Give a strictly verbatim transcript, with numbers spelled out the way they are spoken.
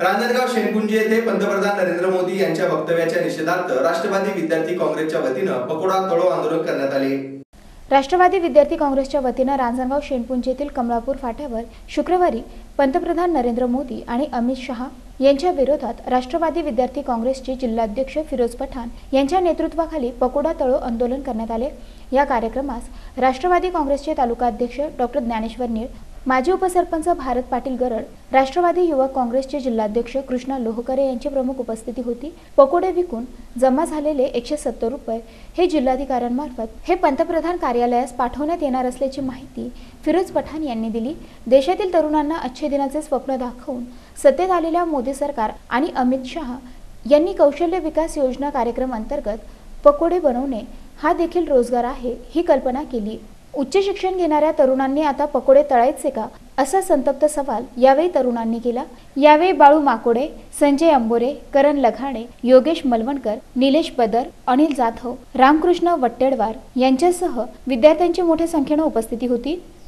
रांजणगाव शेणपुंजी येथे पंतप्रधान नरेंद्र मोदी यांच्या वक्तव्याच्या निषेधार्थ राष्ट्रवादी विद्यार्थी काँग्रेसच्या वतीनं पकोडा तळो आंदोलन करण्यात आले। राष्ट्रवादी विद्यार्थी काँग्रेसच्या वतीनं रांजणगाव शेणपुंजी येथील कमलापूर फाट्यावर शुक्रवारी पंतप्रधान नरेंद्र मोदी आणि अमित शहा यांच्या विरोधात राष्ट्रवादी विद्यार्थी काँग्रेसचे जिल्हाध्यक्ष फिरोज पठाण यांच्या नेतृत्वाखाली पकोडा तळो आंदोलन करण्यात आले। या कार्यक्रमास राष्ट्रवादी काँग्रेसचे तालुका अध्यक्ष डॉक्टर ज्ञानेश्वर नीळ, माजी उपसरपंच भारत पाटील गरड, राष्ट्रवादी युवक काँग्रेसचे जिल्हाध्यक्ष कृष्णा लोहकरे यांची प्रमुख उपस्थिती होती। पकोडे विकून जमा झालेले एकशे सत्तर रुपये हे जिल्हाधिकाऱ्यांमार्फत हे पंतप्रधान कार्यालयास पाठवण्यात येणार असल्याची माहिती फिरोज पठाण यांनी दिली। देशातील तरुणांना अच्छे दिनाचे स्वप्न दाखवून सत्तेत आलेल्या मोदी सरकार आणि अमित शहा यांनी कौशल्य विकास योजना कार्यक्रम अंतर्गत पकोडे बनवणे हा देखील रोजगार आहे ही कल्पना केली। उच्च शिक्षण घेणाऱ्या तरुणांनी आता पकोडे तळायचे का असा संतप्त सवाल यावेळी तरुणांनी केला। यावेळी बाळू माकोडे, संजय अंबोरे, करण लघाणे, योगेश मलवणकर, निलेश बदर, अनिल जाधव, रामकृष्ण वट्टेडवार यांच्यासह विद्यार्थ्यांची मोठ्या संख्येने उपस्थिती होती।